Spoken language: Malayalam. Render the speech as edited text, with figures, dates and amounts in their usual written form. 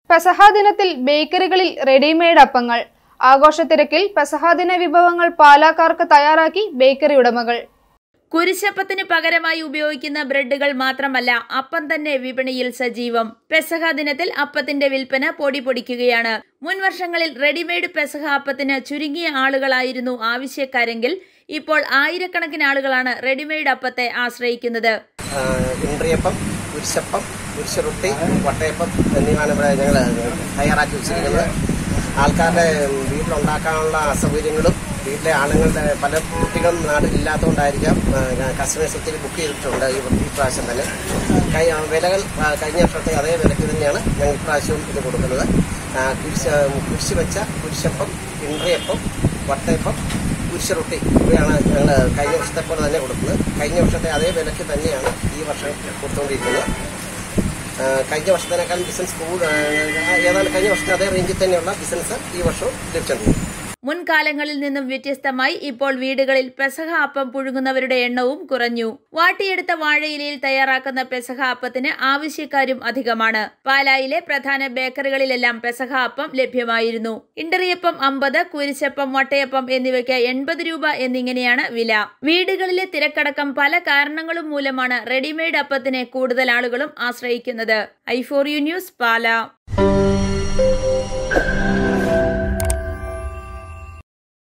പെസഹ ദിനത്തിൽ ബേക്കറികളിൽ റെഡിമെയ്ഡ് അപ്പങ്ങൾ. ആഘോഷത്തിരക്കിൽ പെസഹ ദിന വിഭവങ്ങൾ പാലാക്കാർക്ക് തയ്യാറാക്കി ബേക്കറി ഉടമകൾ. കുരിശപ്പത്തിന് പകരമായി ഉപയോഗിക്കുന്ന ബ്രെഡുകൾ മാത്രമല്ല, അപ്പം തന്നെ വിപണിയിൽ സജീവം. പെസഹ ദിനത്തിൽ അപ്പത്തിന്റെ വിൽപ്പന പൊടിപൊടിക്കുകയാണ്. മുൻ വർഷങ്ങളിൽ റെഡിമെയ്ഡ് പെസഹ അപ്പത്തിന് ചുരുങ്ങിയ ആളുകളായിരുന്നു ആവശ്യക്കാരെങ്കിൽ ഇപ്പോൾ ആയിരക്കണക്കിന് ആളുകളാണ് റെഡിമെയ്ഡ് അപ്പത്തെ ആശ്രയിക്കുന്നത്. ഇൻട്രിയപ്പം, കുരിശപ്പം, കുരിശുറൊട്ടി, വട്ടയപ്പം എന്നിവയാണ് ഇവിടെ ഞങ്ങൾ തയ്യാറാക്കി വെച്ചിരിക്കുന്നത്. ആൾക്കാരുടെ വീട്ടിലുണ്ടാക്കാനുള്ള അസൗകര്യങ്ങളും വീട്ടിലെ ആളുകളുടെ പല കുട്ടികളും നാട്ടിലില്ലാത്തതുകൊണ്ടായിരിക്കാം കസ്റ്റമേഴ്സ് ഒത്തിരി ബുക്ക് ചെയ്തിട്ടുണ്ട് ഈ പ്രാവശ്യം തന്നെ. വിലകൾ കഴിഞ്ഞ വർഷത്തെ അതേ വിലയ്ക്ക് തന്നെയാണ് ഞങ്ങൾ ഇപ്രാവശ്യവും ഇത് കൊടുക്കുന്നത്. കുരിശ് വെച്ച കുരിശപ്പം, ഇൻട്രിയപ്പം, വട്ടയപ്പം, കുരിശുറൊട്ടി ഇവയാണ് ഞങ്ങൾ കഴിഞ്ഞ വർഷത്തെ പോലെ തന്നെ കൊടുക്കുന്നത്. കഴിഞ്ഞ വർഷത്തെ അതേ വിലയ്ക്ക് തന്നെയാണ് ഈ വർഷം കൊടുത്തുകൊണ്ടിരിക്കുന്നത്. കഴിഞ്ഞ വർഷത്തിനേക്കാളും ബിസിനസ് ഏതാണ്ട് കഴിഞ്ഞ വർഷത്തെ അതേ റേഞ്ചിൽ തന്നെയുള്ള ബിസിനസ് ഈ വർഷവും ലഭിച്ചിട്ടുണ്ട്. മുൻകാലങ്ങളിൽ നിന്നും വ്യത്യസ്തമായി ഇപ്പോൾ വീടുകളിൽ പെസഹ അപ്പം പുഴുങ്ങുന്നവരുടെ എണ്ണവും കുറഞ്ഞു. വാട്ടിയെടുത്ത വാഴയിലയിൽ തയ്യാറാക്കുന്ന പെസഹ അപ്പത്തിന് ആവശ്യക്കാരും അധികമാണ്. പാലായിലെ പ്രധാന ബേക്കറികളിലെല്ലാം പെസഹ അപ്പം ലഭ്യമായിരുന്നു. ഇണ്ടറിയപ്പം 50, കുരിശപ്പം, വട്ടയപ്പം എന്നിവയ്ക്ക് 80 രൂപ എന്നിങ്ങനെയാണ് വില. വീടുകളിലെ തിരക്കടക്കം പല കാരണങ്ങളും മൂലമാണ് റെഡിമെയ്ഡ് അപ്പത്തിനെ കൂടുതൽ ആളുകളും ആശ്രയിക്കുന്നത്. i4u ന്യൂസ്, പാല.